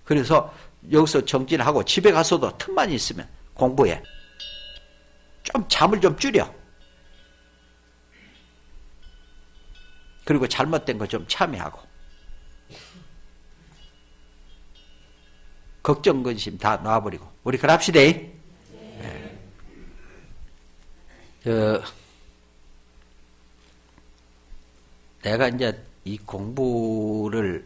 그래서 여기서 정진하고 집에 가서도 틈만 있으면 공부해. 좀 잠을 좀 줄여. 그리고 잘못된 거 좀 참여하고. 걱정, 근심 다 놔버리고. 우리 그럽시다. 네. 내가 이제 이 공부를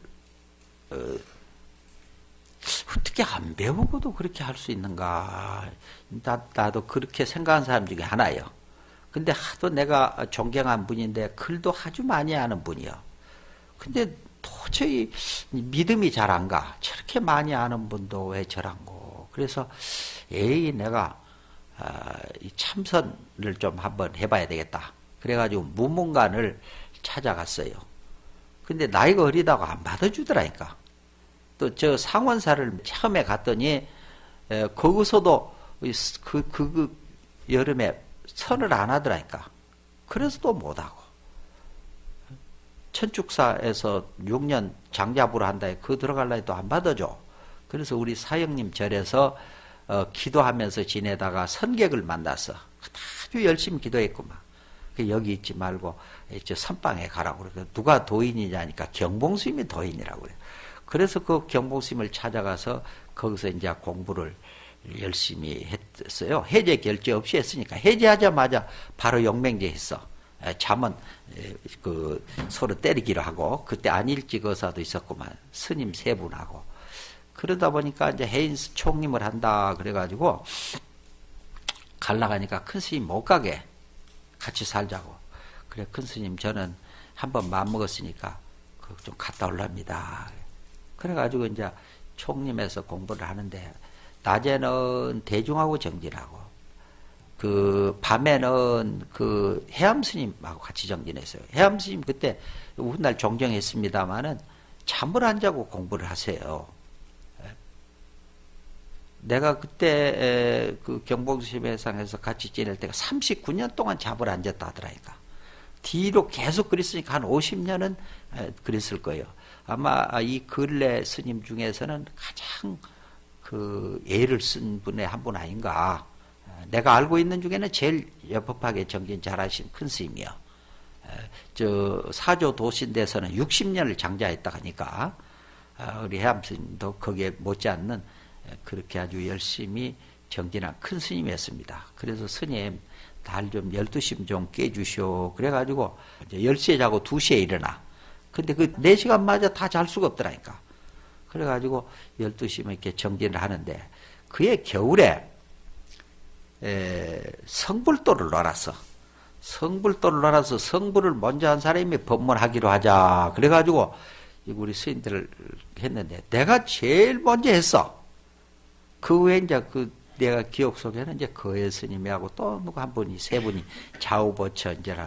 어떻게 안 배우고도 그렇게 할 수 있는가. 나도 그렇게 생각하는 사람 중에 하나예요. 근데 하도 내가 존경한 분인데 글도 아주 많이 하는 분이요. 근데 도저히 믿음이 잘 안 가. 저렇게 많이 아는 분도 왜 저란고. 그래서 내가 이 참선을 좀 한번 해봐야 되겠다. 그래가지고 무문관을 찾아갔어요. 근데 나이가 어리다고 안 받아주더라니까. 또 저 상원사를 처음에 갔더니 거기서도 그 여름에 선을 안 하더라니까. 그래서 또 못하고. 천축사에서 6년 장자부를 한다 해. 그거 들어갈라 해도 안 받아줘. 그래서 우리 사형님 절에서 기도하면서 지내다가 선객을 만났어. 아주 열심히 기도했구만. 여기 있지 말고 저 선방에 가라고 그래. 누가 도인이냐니까 경봉스님이 도인이라고 그래. 그래서 그 경봉스님을 찾아가서 거기서 이제 공부를 열심히 했어요. 해제 결제 없이 했으니까. 해제하자마자 바로 영맹제 했어. 잠은 그 서로 때리기로 하고, 그때 안일직어사도 있었구만. 스님 3분하고. 그러다 보니까 이제 해인스 총림을 한다 그래가지고 갈라가니까 큰 스님 못 가게 같이 살자고. 그래, 큰 스님 저는 한번 마음먹었으니까 좀 갔다 올랍니다. 그래가지고 이제 총림에서 공부를 하는데, 낮에는 대중하고 정진하고, 그 밤에는 그 해암 스님하고 같이 정진했어요. 해암 스님 그때 훗날 존경했습니다마는 잠을 안 자고 공부를 하세요. 내가 그때 그 경봉스님회상에서 같이 지낼 때가 39년 동안 잠을 안 잤다 하더라니까. 뒤로 계속 그랬으니까 한 50년은 그랬을 거예요. 아마 이 근래 스님 중에서는 가장 그 예를 쓴 분의 한 분 아닌가. 내가 알고 있는 중에는 제일 여법하게 정진 잘하신 큰 스님이요. 저 사조 도신대에서는 60년을 장자했다 하니까 우리 해암 스님도 거기에 못지않는 그렇게 아주 열심히 정진한 큰 스님이었습니다. 그래서 스님 달 좀 12시 좀 깨주시오. 그래가지고 이제 10시에 자고 2시에 일어나. 근데 그 4시간마저 다 잘 수가 없더라니까. 그래가지고 12시면 이렇게 정진을 하는데, 그해 겨울에 성불도를 놀았어. 성불도를 놀아서 성불을 먼저 한 사람이 법문하기로 하자. 그래가지고 우리 스님들을 했는데, 내가 제일 먼저 했어. 그 후에 이제 내가 기억 속에는 이제 거예 스님이하고 또 누구 한 분이, 3분이 좌우보처 이제를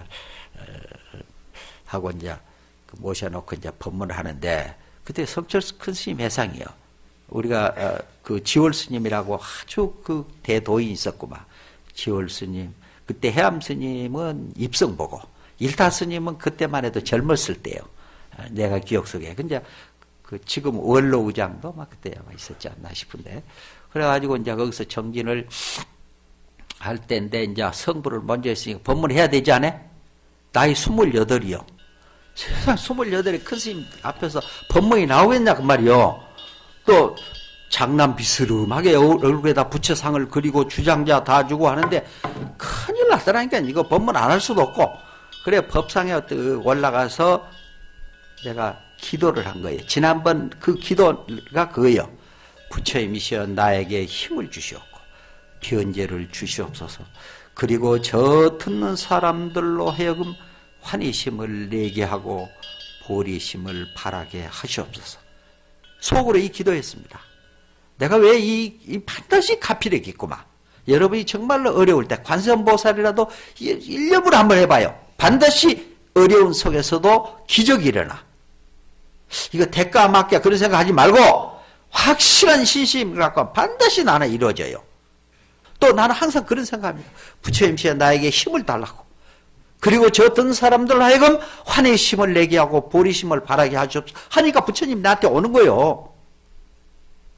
하고 이제 모셔놓고 이제 법문을 하는데, 그때 성철 큰 스님 회상이요. 우리가 그 지월 스님이라고 아주 그 대도인이 있었구만. 지월 스님. 그때 해암 스님은 입성 보고, 일타 스님은 그때만 해도 젊었을 때요. 내가 기억 속에. 근데 그 지금 원로 의장도 막 그때 아마 있었지 않나 싶은데. 그래가지고 이제 거기서 정진을 할 때인데, 이제 성부를 먼저 했으니까 법문해야 되지 않아? 나이 28이요. 세상 28에 큰 스님 앞에서 법문이 나오겠냐 그 말이요. 또 장남 비스름하게 얼굴에다 부처상을 그리고 주장자 다 주고 하는데 큰일 났더라니까. 이거 법문 안 할 수도 없고. 그래 법상에 올라가서 내가 기도를 한 거예요. 지난번 그 기도가 그거예요. 부처님이시여 나에게 힘을 주시옵고 변제를 주시옵소서. 그리고 저 듣는 사람들로 하여금 환희심을 내게 하고 보리심을 바라게 하시옵소서. 속으로 이 기도했습니다. 내가 왜 이 반드시 가필했겠구만. 여러분이 정말로 어려울 때 관세음보살이라도 일념으로 한번 해봐요. 반드시 어려운 속에서도 기적이 일어나. 이거 대가 맞게 그런 생각하지 말고 확실한 신심을 갖고 반드시 나는 이루어져요. 또 나는 항상 그런 생각합니다. 부처님시여 나에게 힘을 달라고. 그리고 저 듣는 사람들 하여금 환희심을 내게 하고 보리심을 바라게 하시옵소서 하니까 부처님 나한테 오는 거예요.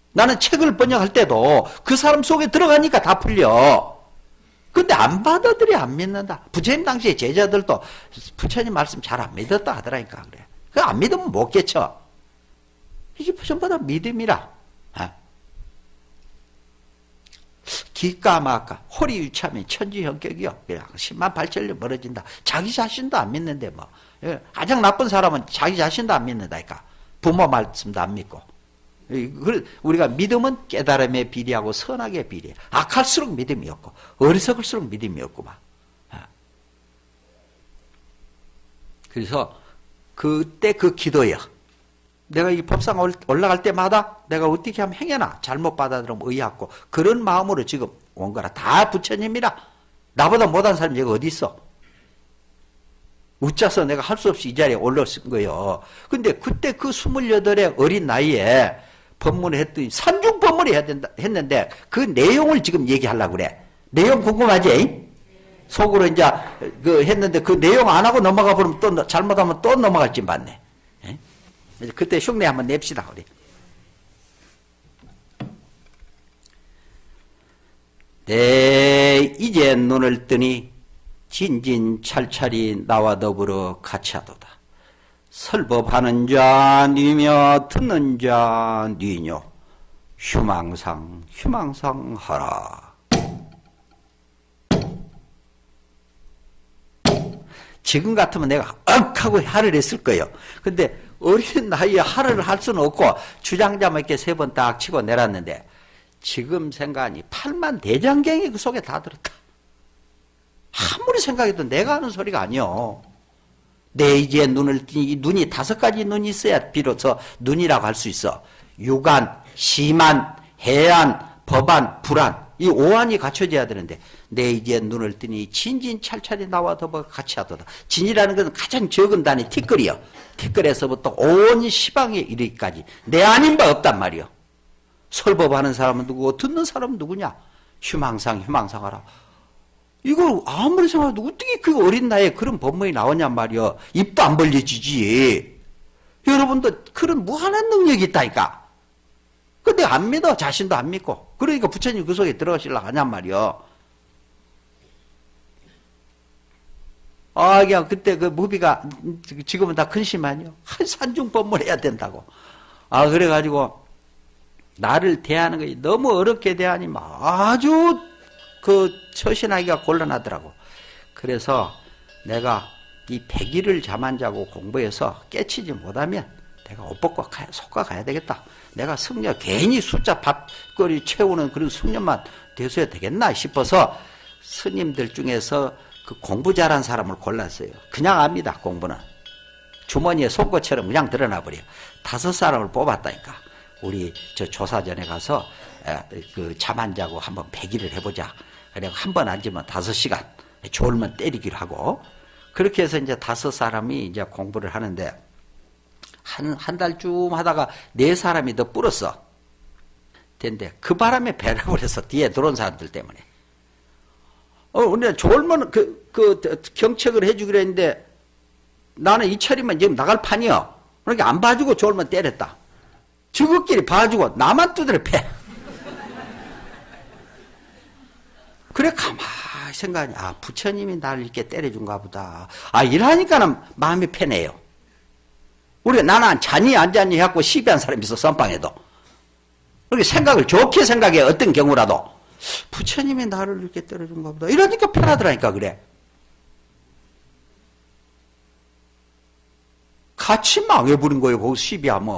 나는 책을 번역할 때도 그 사람 속에 들어가니까 다 풀려. 근데 안 받아들여, 안 믿는다. 부처님 당시에 제자들도 부처님 말씀 잘 안 믿었다 하더라니까. 그래. 그 안 믿으면 못 깨쳐. 이게 전부 다 믿음이라. 기가 막까 호리유참이 천지형격이요. 10만 8천리 멀어진다. 자기 자신도 안 믿는데 뭐. 가장 나쁜 사람은 자기 자신도 안 믿는다니까. 부모 말씀도 안 믿고. 우리가 믿음은 깨달음에 비례하고 선악에 비례해. 악할수록 믿음이 없고 어리석을수록 믿음이 없구만. 그래서 그때 그 기도요. 내가 이 법상 올라갈 때마다 내가 어떻게 하면 행여나 잘못 받아들이면 의아하고 그런 마음으로 지금 온 거라. 다 부처님이라. 나보다 못한 사람이 여기 어디 있어? 웃자서 내가 할 수 없이 이 자리에 올라선 거예요. 근데 그때 그 28의 어린 나이에 법문을 했더니 산중 법문을 해야 된다 했는데 그 내용을 지금 얘기하려고 그래. 내용 궁금하지? 속으로 이제 그 했는데 그 내용 안 하고 넘어가 버리면 또 잘못하면 또 넘어갈지 맞네. 그때 흉내 한번 냅시다 우리. 내 이제 눈을 뜨니 진진찰찰이 나와 더불어 같이 하도다. 설법하는 자 니며 듣는 자 니뇨 휴망상 휴망상하라. 지금 같으면 내가 억하고 하를 했을 거예요. 근데 어린 나이에 하를 할 수는 없고 주장자만 이렇게 3번 딱 치고 내렸는데 지금 생각하니 8만 대장경이 그 속에 다 들었다. 아무리 생각해도 내가 하는 소리가 아니요. 내 이제 눈을 뜨니 이 눈이 5가지 눈이 있어야 비로소 눈이라고 할 수 있어. 유관, 시만, 해안, 법안, 불안 이 5안이 갖춰져야 되는데 내 이제 눈을 뜨니 진진찰찰이 나와 더불어 같이 하도다. 진이라는 것은 가장 적은 단위 티끌이요. 티끌에서부터 온 시방에 이르기까지 내 아닌 바 없단 말이요. 설법하는 사람은 누구고 듣는 사람은 누구냐? 휴망상 휴망상하라. 이걸 아무리 생각해도 어떻게 그 어린 나이에 그런 법문이 나오냔 말이요. 입도 안 벌려지지. 여러분도 그런 무한한 능력이 있다니까. 근데 안 믿어. 자신도 안 믿고. 그러니까 부처님 그 속에 들어가시려고 하냔 말이요. 그냥 그때 그 무비가 지금은 다 근심하니요. 산중 법문 해야 된다고. 그래가지고 나를 대하는 것이 너무 어렵게 대하니 아주 그 처신하기가 곤란하더라고. 그래서 내가 이 100일을 잠 안 자고 공부해서 깨치지 못하면 내가 옷 벗고 속가 가야 되겠다. 내가 승려 괜히 숫자 밥거리 채우는 그런 승려만 돼서야 되겠나 싶어서 스님들 중에서 그 공부 잘한 사람을 골랐어요. 그냥 압니다. 공부는. 주머니에 송곳처럼 그냥 드러나 버려. 5사람을 뽑았다니까. 우리 저 조사전에 가서 그 잠 안 자고 한번 100일을 해보자. 그래 한 번 앉으면 5시간, 졸면 때리기로 하고 그렇게 해서 이제 5사람이 이제 공부를 하는데 한 달쯤 하다가 4사람이 더 불었어. 근데 그 바람에 배를 버려서 뒤에 들어온 사람들 때문에. 우리가 졸면 그 경책을 해주기로 했는데 나는 이 철이면 지금 나갈 판이요. 그러니까 안 봐주고 졸면 때렸다. 저것끼리 봐주고 나만 두드려 패. 그래 가만히 생각하니 부처님이 나를 이렇게 때려준가 보다. 이러니까는 마음이 편해요. 우리가 나는 자니 안 자니 해갖고 시비한 사람이 있어. 선방에도. 그렇게 생각을 좋게 생각해. 어떤 경우라도 부처님이 나를 이렇게 때려준가 보다. 이러니까 편하더라니까. 그래. 같이 망해버린 거예요. 거기서 시비하면.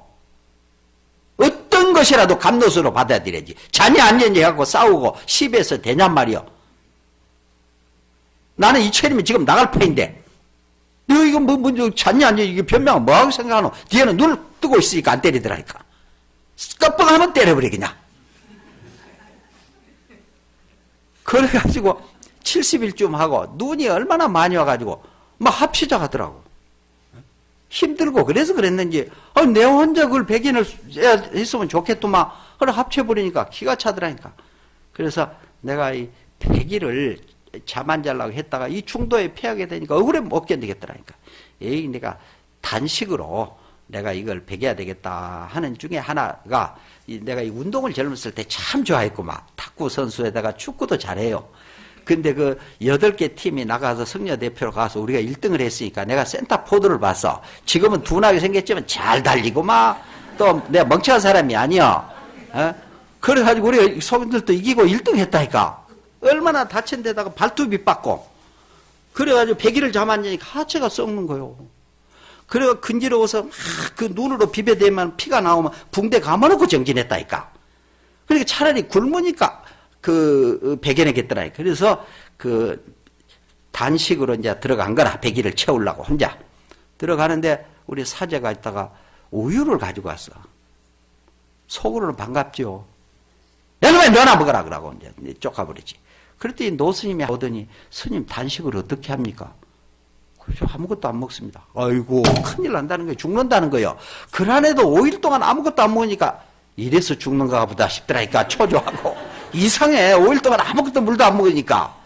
어떤 것이라도 감노수로 받아들여야지. 자니 안 자니 해갖고 싸우고 시비해서 되냔 말이요. 나는 이철이면 지금 나갈 판인데 너 이거 뭐 자니 안 자니 이게 변명은 뭐하고 생각하노? 뒤에는 눈을 뜨고 있으니까 안 때리더라니까. 깜빡하면 때려버려 그냥. 그래가지고 70일쯤 하고 눈이 얼마나 많이 와가지고 막 합치자 하더라고. 힘들고 그래서 그랬는지 내 혼자 그걸 100인을 했으면 좋겠더만 그걸 합쳐버리니까 기가 차더라니까. 그래서 내가 이 100일을 잠 안 자려고 했다가 이 중도에 피하게 되니까 억울해 못 견디겠더라니까. 내가 단식으로 내가 이걸 배겨야 되겠다 하는 중에 하나가 내가 이 운동을 젊었을 때 참 좋아했고 막 탁구 선수에다가 축구도 잘해요. 근데 그 8개 팀이 나가서 성녀 대표로 가서 우리가 1등을 했으니까 내가 센터포드를 봤어. 지금은 둔하게 생겼지만 잘 달리고 막 또 내가 멍청한 사람이 아니야. 어? 그래가지고 우리가 소민들도 이기고 1등 했다니까. 얼마나 다친 데다가 발톱이 빠고. 그래가지고 배기를 잡았으니까 하체가 썩는 거요. 그래가 근지러워서 막 그 눈으로 비벼대면 피가 나오면 붕대 감아놓고 정진했다니까. 그러니까 차라리 굶으니까 그 배겨내겠더라니까. 그래서 그 단식으로 이제 들어간 거라. 배기를 채우려고 혼자 들어가는데 우리 사제가 있다가 우유를 가지고 왔어. 속으로는 반갑죠. 내가 너나 먹어라 그러고 이제 쫓아버리지. 그랬더니 노스님이 오더니 스님 단식을 어떻게 합니까? 그래서 아무것도 안 먹습니다. 아이고 큰일 난다는 거예요. 죽는다는 거예요. 그날에도 5일 동안 아무것도 안 먹으니까 이래서 죽는가 보다 싶더라니까. 초조하고 이상해. 5일 동안 아무것도 물도 안 먹으니까.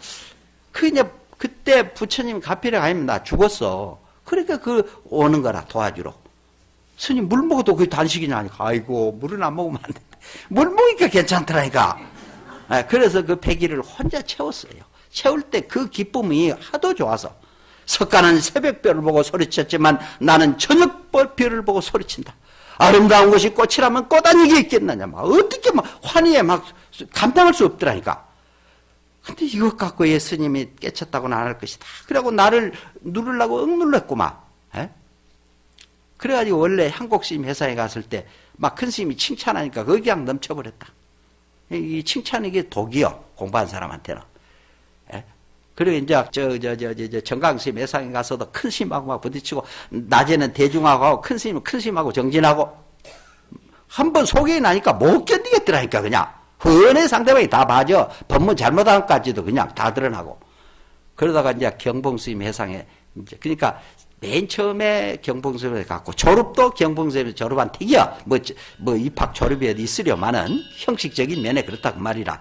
그때 부처님 가필에 가면 나 죽었어. 그러니까 그 오는 거라 도와주러. 스님 물 먹어도 그게 단식이냐 하니까 아이고 물은 안 먹으면 안 돼. 물 먹으니까 괜찮더라니까. 그래서 그 배기를 혼자 채웠어요. 채울 때 그 기쁨이 하도 좋아서 석가는 새벽별을 보고 소리쳤지만 나는 저녁별을 보고 소리친다. 아름다운 것이 꽃이라면 꽃다니게 있겠느냐. 막 어떻게 막 환희에 막 감당할 수 없더라니까. 근데 이것 갖고 예수님이 깨쳤다고는 안 할 것이다. 그래갖고 나를 누르려고 억눌렀구만. 그래가지고 원래 한국스님 회사에 갔을 때 막 큰 스님이 칭찬하니까 거기 그냥 넘쳐버렸다. 이 칭찬이 이게 독이요. 공부한 사람한테는. 그리고 이제 정강스님 회사에 가서도 큰 스님하고 막 부딪히고 낮에는 대중하고 하고 큰 스님하고 정진하고 한번 소개에 나니까 못 견디겠더라니까 그냥. 흔해 상대방이 다 봐줘. 법문 잘못한 것까지도 그냥 다 드러나고. 그러다가 이제 경봉스님 회상에 이제 그러니까 맨 처음에 경봉스님에 갔고 졸업도 경봉스님에서 졸업한 택이야. 뭐 입학 졸업이 어디 있으려마는 형식적인 면에 그렇다 그 말이라.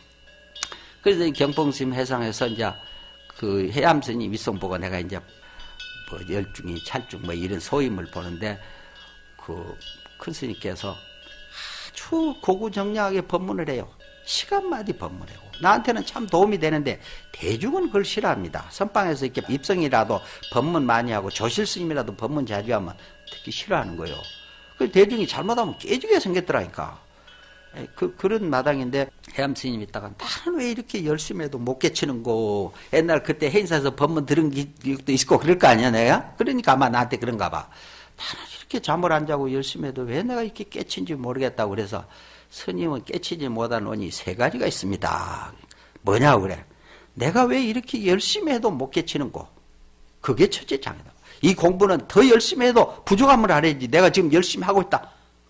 그래서 경봉스님 회상에서 이제 그 해암스님 위성 보고 내가 이제 뭐 열중이 찰중 뭐 이런 소임을 보는데 그 큰 스님께서 아주 고구정량하게 법문을 해요. 시간마디 법문을 해요. 나한테는 참 도움이 되는데 대중은 그걸 싫어합니다. 선방에서 이렇게 입성이라도 법문 많이 하고 조실 스님이라도 법문 자주 하면 특히 싫어하는 거예요. 그 대중이 잘못하면 깨지게 생겼더라니까. 그런 마당인데 해암 스님 있다가 나는 왜 이렇게 열심히 해도 못 깨치는 거. 옛날 그때 해인사에서 법문 들은 기억도 있고 그럴 거 아니야 내가? 그러니까 아마 나한테 그런가 봐. 나는 이렇게 잠을 안 자고 열심히 해도 왜 내가 이렇게 깨친지 모르겠다고 그래서 스님은 깨치지 못한 원인이 3가지가 있습니다. 뭐냐고 그래. 내가 왜 이렇게 열심히 해도 못 깨치는 거. 그게 첫째 장애다. 이 공부는 더 열심히 해도 부족함을 알아야지. 내가 지금 열심히 하고 있다.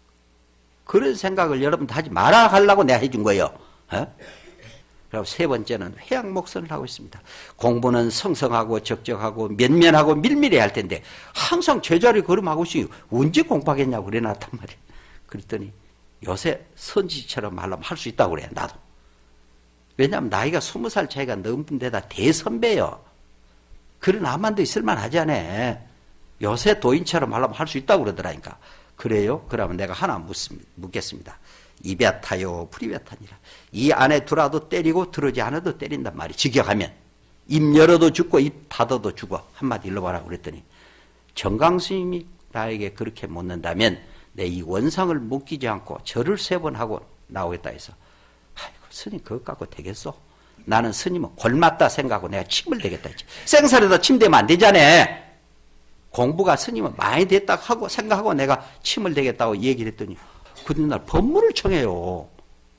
그런 생각을 여러분 하지 말아 하려고 내가 해준 거예요. 그리고 3번째는 회양목선을 하고 있습니다. 공부는 성성하고 적적하고 면면하고 밀밀해야 할 텐데 항상 제자리 걸음하고 있으니 언제 공부하겠냐고 그래 놨단 말이에요. 그랬더니 요새 선지처럼 하려면 할 수 있다고 그래 나도. 왜냐하면 나이가 20살 차이가 넘은 데다 대선배요. 그런 암만도 있을만 하지 않아. 요새 도인처럼 하려면 할 수 있다고 그러더라니까. 그래요? 그러면 내가 하나 묻겠습니다. 이베타요 프리베타니라. 이 안에 들어도 때리고 들어오지 않아도 때린단 말이야. 직역하면. 입 열어도 죽고 입 닫아도 죽어. 한마디 일러봐라 그랬더니 정강스님이 나에게 그렇게 묻는다면 내 이 원상을 묶이지 않고 절을 3번 하고 나오겠다 해서 아이고 스님 그것 갖고 되겠어? 나는 스님은 골맞다 생각하고 내가 침을 대겠다 했지. 생사에다 침 대면 안 되잖아. 공부가 스님은 많이 됐다고 하고 생각하고 내가 침을 대겠다고 얘기를 했더니 그날 법문을 청해요.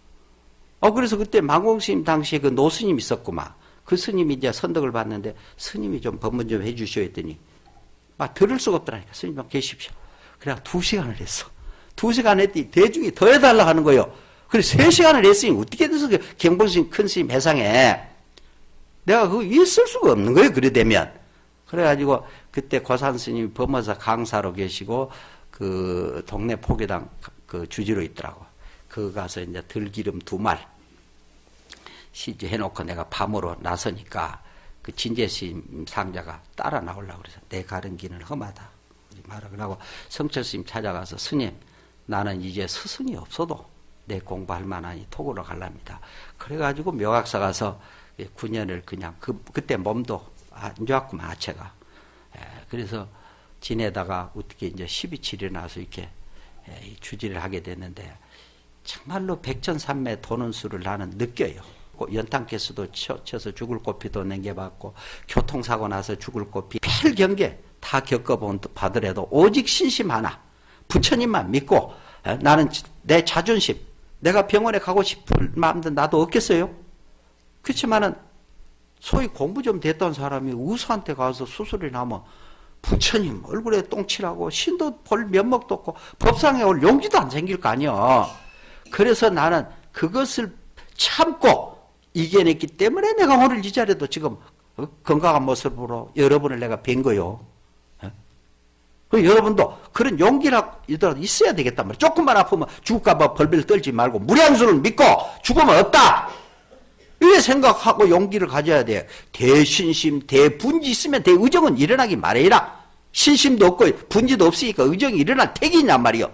그래서 그때 망공스님 당시에 그 노스님 있었구만. 그 스님이 이제 선덕을 받는데 스님이 좀 법문 좀 해주시오 했더니 막 들을 수가 없더라니까. 스님만 계십시오. 그래 2시간을 했어. 2시간 했더니 대중이 더 해달라 하는 거예요. 그래 3시간을 했으니 어떻게 돼서 그 경봉스님 큰 스님 회상에 내가 그거 있을 수가 없는 거예요. 그래 되면. 그래가지고 그때 고산 스님이 범어사 강사로 계시고 그 동네 포교당 그 주지로 있더라고. 그 가서 이제 들기름 2말 시주 해놓고 내가 밤으로 나서니까 그 진제스님 상자가 따라 나오려고 그래서 내 가른 길은 험하다. 말하고 성철스님 찾아가서 스님 나는 이제 스승이 없어도 내 공부할 만하니 토구로 갈랍니다. 그래가지고 묘각사 가서 9년을 그냥 그때 몸도 안 좋았구만 아체가. 그래서 지내다가 어떻게 이제 12.7이 나서 이렇게 주지를 하게 됐는데 정말로 백전산매 도는 수를 나는 느껴요. 연탄가스도 쳐서 죽을 고피도 남겨봤고 교통사고 나서 죽을 고피 필경계 다 겪어보더라도 오직 신심 하나 부처님만 믿고 나는 내 자존심 내가 병원에 가고 싶을 마음도 나도 없겠어요. 그렇지만은 소위 공부 좀 됐던 사람이 의사한테 가서 수술이 나면 부처님 얼굴에 똥칠하고 신도 볼 면목도 없고 법상에 올 용기도 안 생길 거 아니야. 그래서 나는 그것을 참고 이겨냈기 때문에 내가 오늘 이 자리에도 지금 건강한 모습으로 여러분을 내가 뵌 거요. 여러분도 그런 용기라도 있어야 되겠단 말이야. 조금만 아프면 죽을까봐 벌벌 떨지 말고 무량수를 믿고 죽으면 없다. 이렇게 생각하고 용기를 가져야 돼. 대신심, 대분지 있으면 대의정은 일어나기 마련이라. 신심도 없고 분지도 없으니까 의정이 일어날 택이냔 말이요.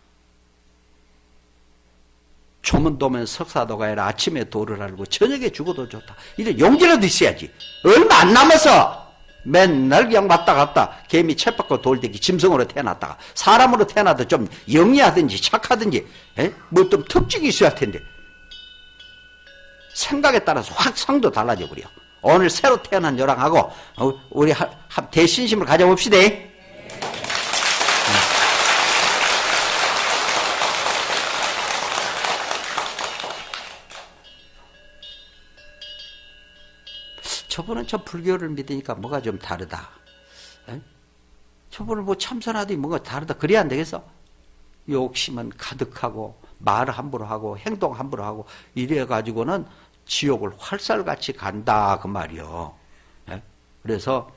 조문도면 석사도 가야라. 아침에 도를 알고 저녁에 죽어도 좋다. 이런 용기라도 있어야지. 얼마 안 남아서 맨날 그냥 왔다 갔다 개미 채박고 돌대기 짐승으로 태어났다가 사람으로 태어나도 좀 영리하든지 착하든지 뭐 좀 특징이 있어야 할 텐데 생각에 따라서 확 상도 달라져 버려. 오늘 새로 태어난 여랑하고 우리 대신심을 가져봅시다. 저분은 저 불교를 믿으니까 뭐가 좀 다르다. 저분은 뭐 참선하더니 뭔가 다르다. 그래야 안 되겠어? 욕심은 가득하고 말 함부로 하고 행동 함부로 하고 이래가지고는 지옥을 활살같이 간다 그 말이요. 그래서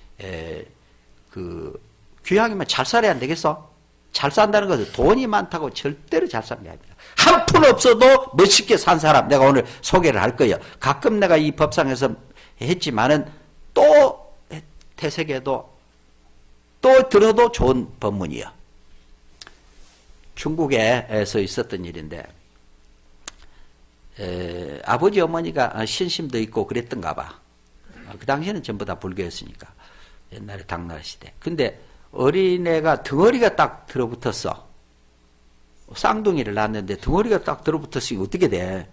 귀향이면 잘 살아야 안 되겠어? 잘 산다는 것은 돈이 많다고 절대로 잘 사는 게 아닙니다. 한 푼 없어도 멋있게 산 사람 내가 오늘 소개를 할 거예요. 가끔 내가 이 법상에서 했지만은 또 태세계도 또 들어도 좋은 법문이요. 중국에서 있었던 일인데 아버지 어머니가 신심도 있고 그랬던가 봐. 그 당시에는 전부 다 불교였으니까 옛날에 당나라 시대. 근데 어린애가 덩어리가 딱 들어붙었어. 쌍둥이를 낳았는데 덩어리가 딱 들어붙었으니 어떻게 돼?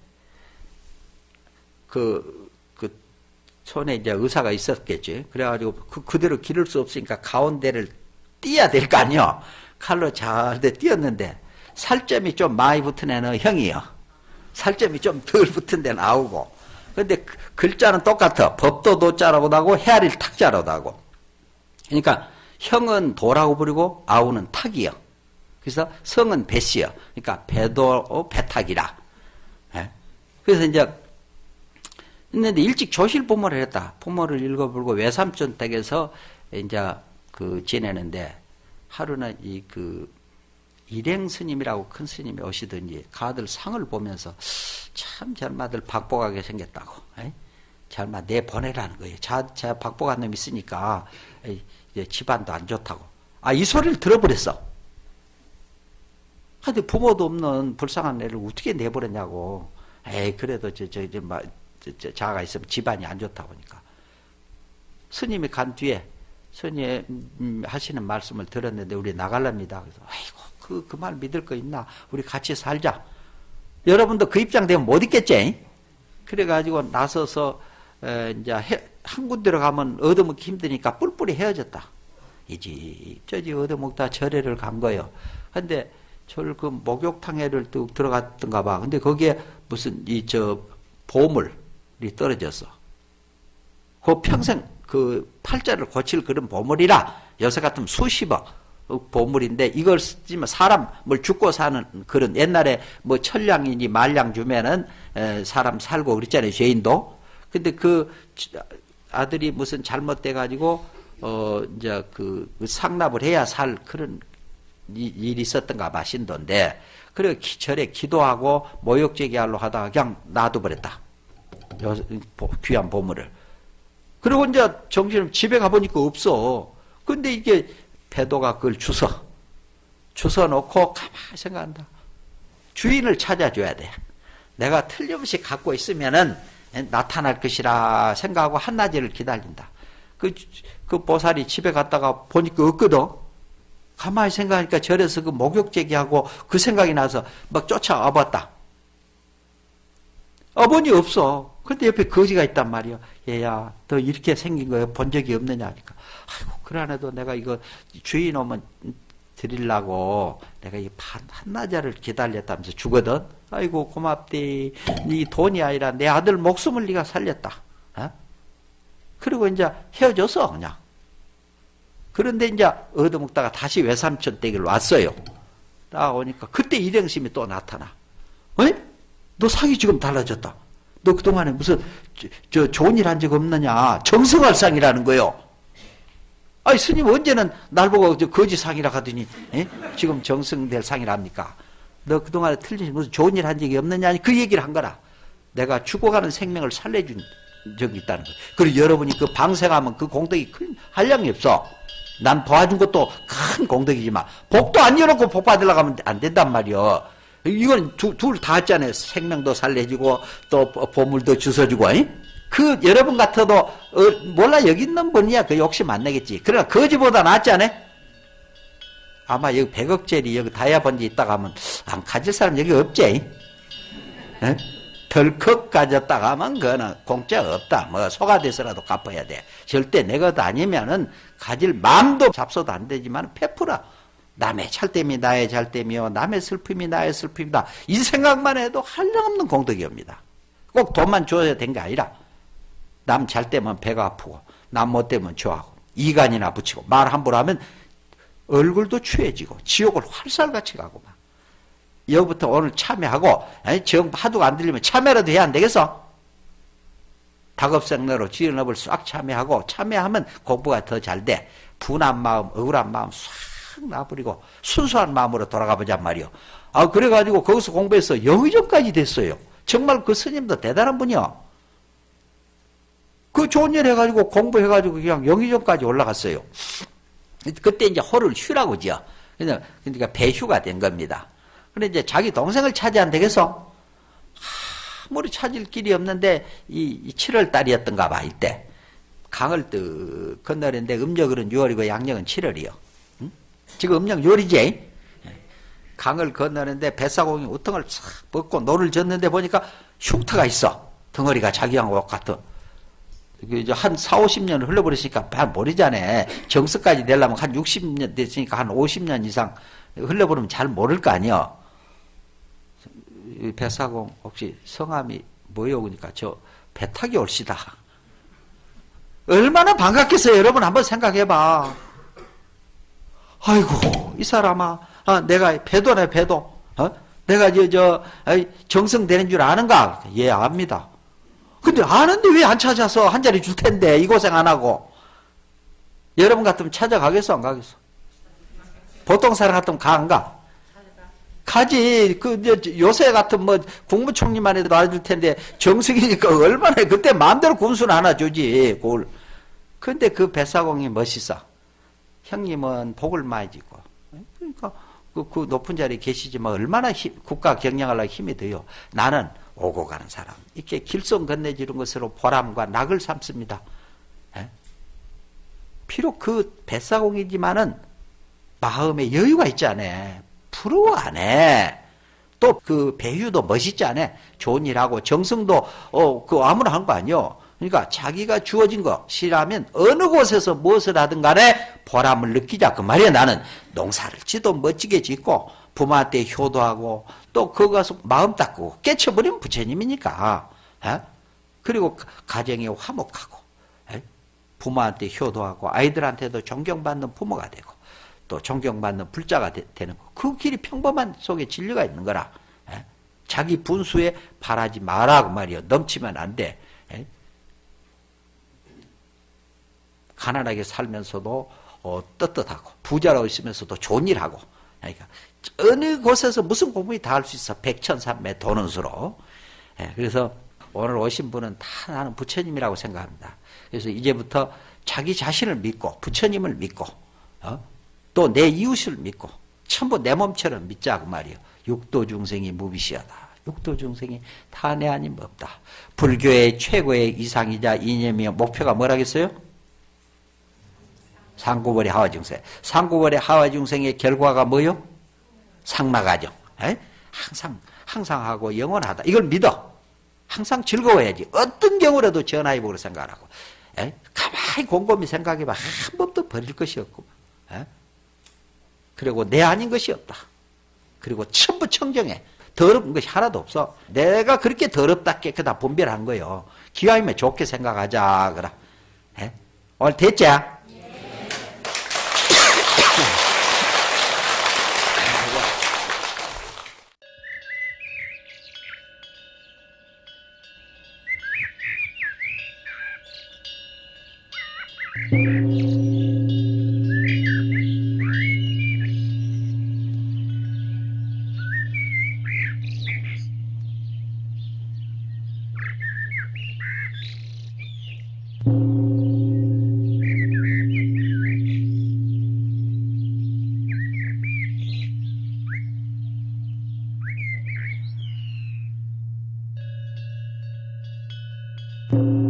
그 손에 이제 의사가 있었겠지. 그래가지고 그대로 기를 수 없으니까 가운데를 띄어야 될 거 아니요. 칼로 잘 띄었는데 살점이 좀 많이 붙은 애는 형이요. 살점이 좀 덜 붙은 데는 아우고. 근데 글자는 똑같아. 법도 도자라고 나고 헤아릴 탁자라고 나고. 그러니까 형은 도라고 부르고 아우는 탁이요. 그래서 성은 배씨요. 그러니까 배도 배탁이라. 그래서 이제 있는데 일찍 조실 부모를 했다. 부모를 읽어불고 외삼촌 댁에서 이제 지내는데 하루는 일행 스님이라고 큰 스님이 오시더니 가들 상을 보면서 참 젊아들 박복하게 생겼다고. 젊아 내 보내라는 거예요. 자 박복한 놈 있으니까 이제 집안도 안 좋다고. 이 소리를 들어버렸어. 근데 부모도 없는 불쌍한 애를 어떻게 내버렸냐고. 그래도 자가 있으면 집안이 안 좋다 보니까. 스님이 간 뒤에 스님 하시는 말씀을 들었는데 우리 나갈랍니다. 그래서 아이고 그 말 믿을 거 있나? 우리 같이 살자. 여러분도 그 입장 되면 못 있겠지? 그래가지고 나서서 이제 한 군데로 가면 얻어먹기 힘드니까 뿔뿔이 헤어졌다. 이지 저지 얻어먹다 절에를 간 거예요. 근데 그 목욕탕에를 또 들어갔던가 봐. 근데 거기에 무슨 보물이 떨어졌어. 그 평생 팔자를 고칠 그런 보물이라 요새 같으면 수십억 보물인데 이걸 쓰면 사람을 죽고 사는 그런 옛날에 뭐 천량이니 말량 주면은 사람 살고 그랬잖아요. 죄인도. 근데 그 아들이 무슨 잘못돼 가지고 이제 상납을 해야 살 그런 일이 있었던가 봐. 신도인데 그래 절에 기도하고 모욕제기하려 하다가 그냥 놔둬버렸다. 귀한 보물을. 그리고 이제 정신을 집에 가보니까 없어. 근데 이게 배도가 그걸 주워 놓고 가만히 생각한다. 주인을 찾아줘야 돼. 내가 틀림없이 갖고 있으면은 나타날 것이라 생각하고 한낮을 기다린다. 그 보살이 집에 갔다가 보니까 없거든. 가만히 생각하니까 절에서 그 목욕제기하고 그 생각이 나서 막 쫓아와 봤다. 어머니 없어. 근데 옆에 거지가 있단 말이야. 얘야, 너 이렇게 생긴 거 본 적이 없느냐 하니까. 아이고, 그러나도 내가 이거 주인 오면 드리려고 내가 이 한나절을 기다렸다면서 주거든. 아이고, 고맙디. 네 돈이 아니라 내 아들 목숨을 네가 살렸다. 어? 그리고 이제 헤어졌어, 그냥. 그런데 이제 얻어먹다가 다시 외삼촌 댁을 왔어요. 딱 오니까 그때 일행심이 또 나타나. 어이? 너 상이 지금 달라졌다. 너 그동안에 무슨 좋은 일 한 적 없느냐. 정승활상이라는 거요. 아니 스님 언제는 날 보고 거지 상이라 하더니 지금 정승될 상이랍니까. 너 그동안에 틀린 무슨 좋은 일 한 적이 없느냐. 그 얘기를 한 거라. 내가 죽어가는 생명을 살려준 적이 있다는 거예요. 그리고 여러분이 그 방생하면 그 공덕이 큰 한량이 없어. 난 도와준 것도 큰 공덕이지만 복도 안 열어놓고 복 받으려고 하면 안 된단 말이야. 이건 둘 다 했잖아요. 생명도 살려주고 또 보물도 주워주고. 그 여러분 같아도 몰라 여기 있는 분이야 그 욕심 안 내겠지. 그러나 거지보다 낫지 않아? 아마 여기 100억짜리 여기 다이아번지 있다가 하면 안 가질 사람 여기 없지. 덜컥 가졌다가 하면 그거는 공짜가 없다. 뭐 소가 돼서라도 갚아야 돼. 절대 내 것 아니면은 가질 마음도 잡숴도 안 되지만 베풀어. 남의 잘됨이 나의 잘됨이요 남의 슬픔이 나의 슬픔이다. 이 생각만 해도 한량없는 공덕이 옵니다. 꼭 돈만 줘야 된 게 아니라 남 잘 되면 배가 아프고 남 못 되면 좋아하고 이간이나 붙이고 말 함부로 하면 얼굴도 추해지고 지옥을 활살같이 가고 막. 여기부터 오늘 참여하고 정 하도 안 들리면 참여라도 해야 안 되겠어? 다급생내로 지연업을 싹 참여하고 참여하면 공부가 더 잘 돼. 분한 마음 억울한 마음 싹 놔버리고 순수한 마음으로 돌아가 보자 말이요. 아 그래가지고 거기서 공부해서 영의정까지 됐어요. 정말 그 스님도 대단한 분이요. 그 좋은 일 해가지고 공부해가지고 그냥 영의정까지 올라갔어요. 그때 이제 호를 휴라고 지어. 그러니까 배휴가 된 겁니다. 근데 이제 자기 동생을 찾아야 안 되겠어? 아무리 찾을 길이 없는데 이 7월 달이었던가 봐 이때 강을 뜨 건너는데 음력은 6월이고 양력은 7월이요. 응? 지금 음력 6월이지? 강을 건너는데 뱃사공이 우통을 싹 벗고 노를 젓는데 보니까 흉터가 있어. 덩어리가 자기하고 똑같은. 이제 한 4, 50년을 흘러버렸으니까 잘 모르잖아. 정서까지 되려면 한 60년 됐으니까 한 50년 이상 흘러버리면 잘 모를 거 아니야. 뱃사공 혹시 성함이 뭐예요? 그러니까 저 배 타기 옳시다. 얼마나 반갑겠어요. 여러분 한번 생각해봐. 아이고 이 사람아 내가 배도네 배도. 내가 정성되는 줄 아는가? 예 압니다. 근데 아는데 왜 안 찾아서 한 자리 줄 텐데 이 고생 안 하고. 여러분 같으면 찾아가겠어 안 가겠어? 보통 사람 같으면 가 안 가? 가지. 요새 같은 국무총리만 해도 알아줄 텐데 정석이니까 얼마나 그때 마음대로 군수는 하나 주지. 근데 그 뱃사공이 멋있어. 형님은 복을 많이 지고. 그러니까 그 높은 자리에 계시지만 얼마나 국가 경영하려고 힘이 돼요. 나는 오고 가는 사람. 이렇게 길성 건네주는 것으로 보람과 낙을 삼습니다. 비록 그 뱃사공이지만은 마음에 여유가 있지 않아. 부러워 안 해. 또 그 배유도 멋있지 않아. 좋은 일하고 정성도 그 아무나 한 거 아니요. 그러니까 자기가 주어진 거 싫어하면 어느 곳에서 무엇을 하든 간에 보람을 느끼자 그 말이야. 나는 농사를 지도 멋지게 짓고 부모한테 효도하고 또 거기 가서 마음 닦고 깨쳐버리면 부처님이니까. 그리고 가정에 화목하고 부모한테 효도하고 아이들한테도 존경받는 부모가 되고 또 존경받는 불자가 되는 거. 그 길이 평범한 속에 진리가 있는 거라. 자기 분수에 바라지 마라 그 말이요. 넘치면 안 돼. 가난하게 살면서도 떳떳하고 부자라고 있으면서도 좋은 일하고. 그러니까 어느 곳에서 무슨 공부이 다 할 수 있어. 백천삼매 도는 수로. 그래서 오늘 오신 분은 다 나는 부처님이라고 생각합니다. 그래서 이제부터 자기 자신을 믿고 부처님을 믿고 또 내 이웃을 믿고 전부 내 몸처럼 믿자 그 말이에요. 육도 중생이 무비시하다. 육도 중생이 탄해 아님 없다. 불교의 최고의 이상이자 이념이며 목표가 뭐라겠어요? 상구벌의 하와중생. 상구벌의 하와중생의 결과가 뭐요? 상마가정. 항상 하고 영원하다. 이걸 믿어. 항상 즐거워야지. 어떤 경우라도 전화위복으로 생각하라고. 가만히 곰곰이 생각해봐. 한 번도 버릴 것이 없고. 그리고 내 아닌 것이 없다. 그리고 전부 청정해. 더러운 것이 하나도 없어. 내가 그렇게 더럽다 깨끗하다 분별한 거요. 기왕이면 좋게 생각하자. 그라. 오늘 됐지? you.